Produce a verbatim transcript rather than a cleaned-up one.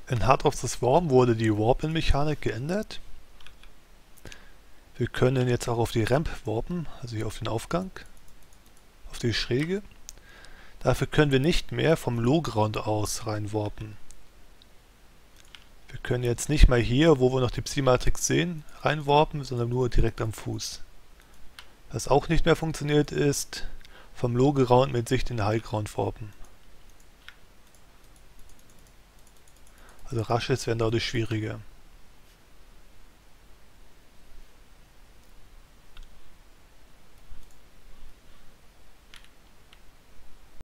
In Heart of the Swarm wurde die Warpen-Mechanik geändert. Wir können jetzt auch auf die Ramp warpen, also hier auf den Aufgang, auf die Schräge. Dafür können wir nicht mehr vom Low-Ground aus rein warpen. Wir können jetzt nicht mal hier, wo wir noch die Psi-Matrix sehen, rein warpen, sondern nur direkt am Fuß. Was auch nicht mehr funktioniert, ist vom Low-Ground mit Sicht in den High-Ground warpen. Also Rushes werden dadurch schwieriger.